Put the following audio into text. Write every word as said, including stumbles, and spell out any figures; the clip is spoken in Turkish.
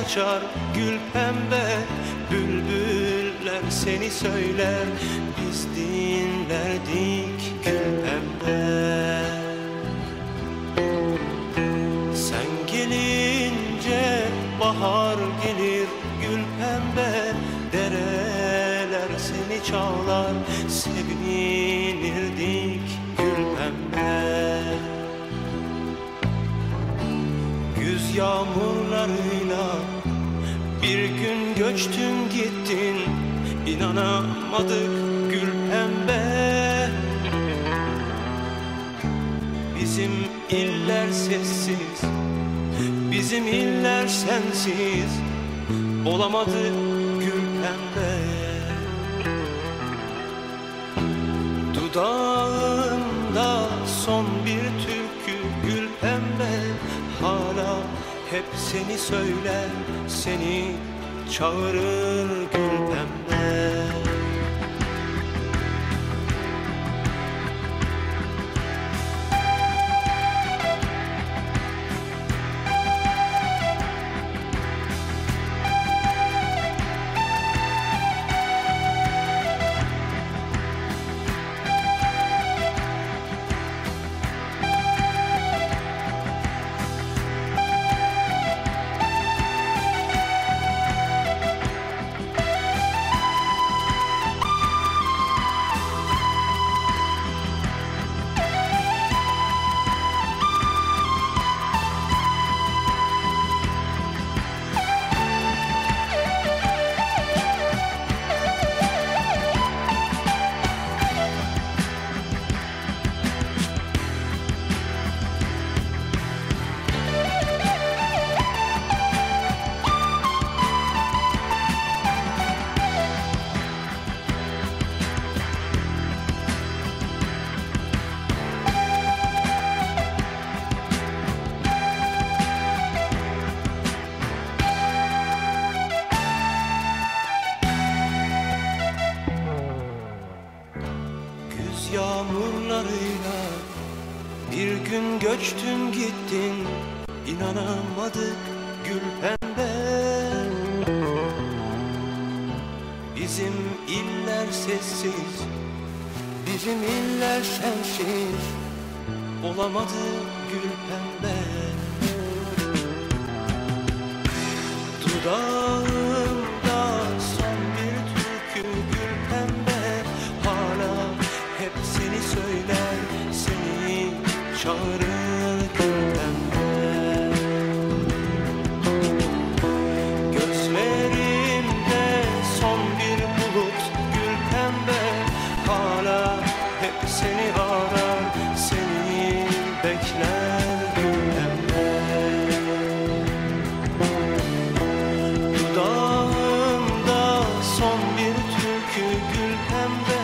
açar gül pembe. Bülbüller seni söyler, biz dinlerdik gül pembe. Sen gelince bahar gelir gül pembe. Dereler seni çağlar, sevinirdik gül pembe. Güz yağmurlarıyla bir gün göçtün gittin, inanamadık gül pembe. Bizim iller sessiz, bizim iller sensiz, olamadı gül pembe. Dudağımda son bir türkü gül pembe. Hala hep seni söyler, seni çağırır gül pembe. Yağmurlarıyla bir gün göçtün gittin, inanamadık gül pembe. Bizim iller sessiz, bizim iller sensiz, olamadı gül pembe. Dudağımda son bir türkü gül pembe. Hala hep seni söyler, seni çağırır gül pembe. Gözlerimde son bir bulut gül pembe. Hala hep seni arar, seni bekler gül pembe. Dudağımda son bir türkü gül pembe.